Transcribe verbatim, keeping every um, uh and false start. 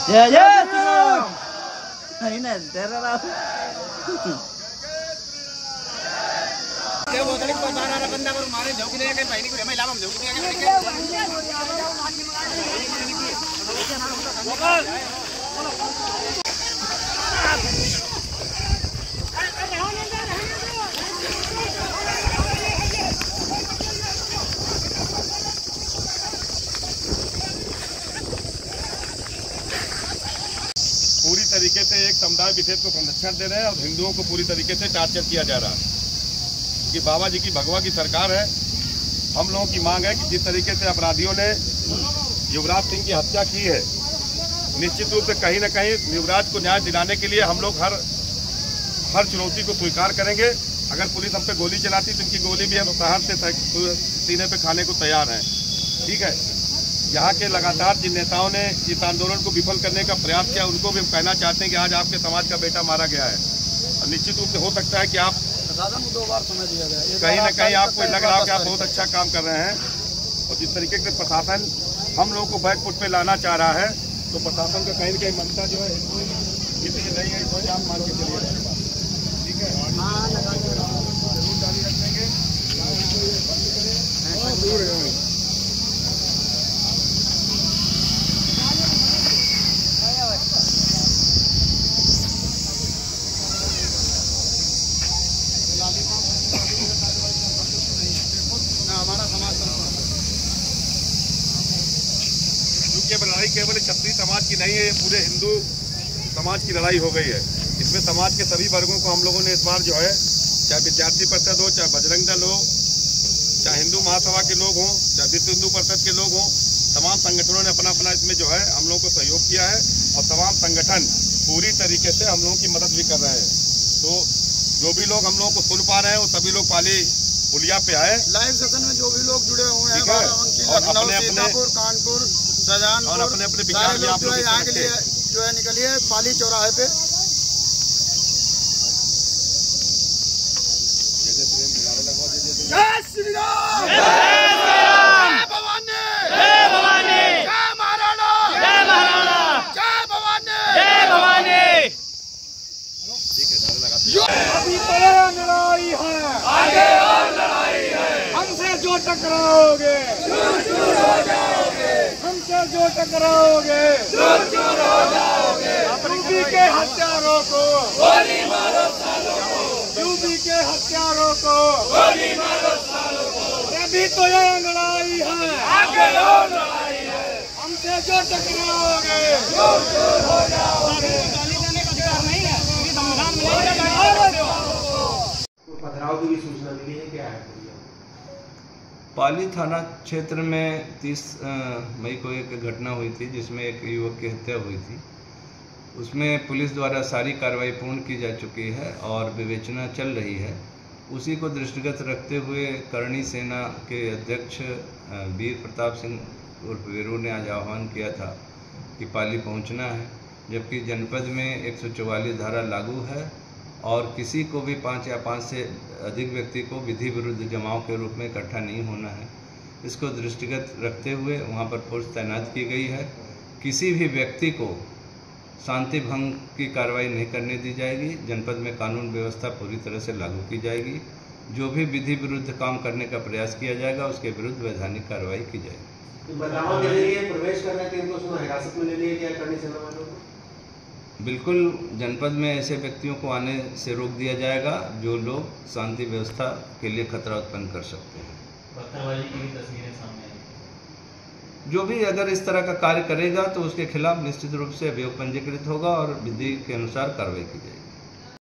जय जय श्री राम। नहीं ना तेरा राम ये बोतल को बाहर आ रहा बंदा पर मारे झोंक दे के भाई नहीं को हमें लाभ हम झोंक दिया पूरी तरीके से एक समुदाय विशेष को संरक्षण दे रहे हैं और हिंदुओं को पूरी तरीके से टार्चर किया जा रहा है कि बाबा जी की भगवा की सरकार है। हम लोगों की मांग है कि जिस तरीके से अपराधियों ने युवराज सिंह की हत्या की है, निश्चित रूप से कहीं न कहीं युवराज को न्याय दिलाने के लिए हम लोग हर हर चुनौती को स्वीकार करेंगे। अगर पुलिस हम पे गोली चलाती तो इनकी गोली भी हम सहन से सीने पे खाने को तैयार हैं। ठीक है, यहाँ के लगातार जिन नेताओं ने इस आंदोलन को विफल करने का प्रयास किया, उनको भी हम कहना चाहते हैं कि आज आपके समाज का बेटा मारा गया है और निश्चित रूप से हो सकता है कि आप प्रशासन को दो बार समय दिया गया, कहीं ना कहीं आपको लग रहा हो कि आप बहुत अच्छा काम कर रहे हैं और जिस तरीके से प्रशासन हम लोगों को बैकफुट पे लाना चाह रहा है, तो प्रशासन का कहीं ना कहीं मनता जो है किसी की नहीं है, इस वजह आप मान के चलिए। ठीक है, जरूर जारी रखेंगे। हमारा समाज क्योंकि लड़ाई केवल क्षत्रिय समाज की नहीं है, ये पूरे हिंदू समाज की लड़ाई हो गई है। इसमें समाज के सभी वर्गों को हम लोगों ने इस बार जो है, चाहे विद्यार्थी परिषद हो, चाहे बजरंग दल हो, चाहे हिंदू महासभा के लोग हों, चाहे विश्व हिंदू परिषद के लोग हों, तमाम संगठनों ने अपना अपना इसमें जो है हम लोगों को सहयोग किया है और तमाम संगठन पूरी तरीके से हम लोगों की मदद भी कर रहे हैं। तो जो भी लोग हम लोगों को सुन पा रहे हैं वो सभी लोग पाली पुलिया पे आए। लाइव सेशन में जो भी लोग जुड़े हुए हैं, और अपने अपने कानपुर, शाहजहानपुर और अपने अपने विचार भी आप लोग यहाँ के लिए जो है निकलिए पाली चौराहे पे। जय श्री राम, जय भवानी, जय भवानी, जय महाराणा, जय महाराणा, जय भवानी, जय भवानी। अभी तो लड़ाई है, आगे और लड़ाई है, हमसे जो टकराओगे चूर चूर हो जाओगे, हमसे जो टकराओगे चूर चूर हो जाओगे। यूपी के हत्यारों को गोली मारो सालों को, यूपी के हत्यारों को गोली मारो सालों को। अभी तो ये लड़ाई है, आगे और लड़ाई है, हमसे जो टकराओगे चूर चूर हो जाओगे। पथराव की भी सूचना मिली है, क्या है? पाली थाना क्षेत्र में तीस मई को एक घटना हुई थी जिसमें एक युवक की हत्या हुई थी। उसमें पुलिस द्वारा सारी कार्रवाई पूर्ण की जा चुकी है और विवेचना चल रही है। उसी को दृष्टिगत रखते हुए करणी सेना के अध्यक्ष वीर प्रताप सिंह उर्फ वीरू ने आज आह्वान किया था कि पाली पहुंचना है, जबकि जनपद में एक सौ चौवालीस धारा लागू है और किसी को भी पाँच या पाँच से अधिक व्यक्ति को विधि विरुद्ध जमाव के रूप में इकट्ठा नहीं होना है। इसको दृष्टिगत रखते हुए वहां पर फोर्स तैनात की गई है। किसी भी व्यक्ति को शांति भंग की कार्रवाई नहीं करने दी जाएगी। जनपद में कानून व्यवस्था पूरी तरह से लागू की जाएगी। जो भी विधि विरुद्ध काम करने का प्रयास किया जाएगा उसके विरुद्ध वैधानिक कार्रवाई की जाएगी। बदलाव के जरिए प्रवेश करने के लिए हिरासत में ले लिया गया करनी सेना वालों को। बिल्कुल, जनपद में ऐसे व्यक्तियों को आने से रोक दिया जाएगा जो लोग शांति व्यवस्था के लिए खतरा उत्पन्न कर सकते हैं। पत्थरबाजी की भी तस्वीरें सामने आई। जो भी अगर इस तरह का कार्य करेगा तो उसके खिलाफ निश्चित रूप से अभियोग पंजीकृत होगा और विधि के अनुसार कार्रवाई की जाएगी।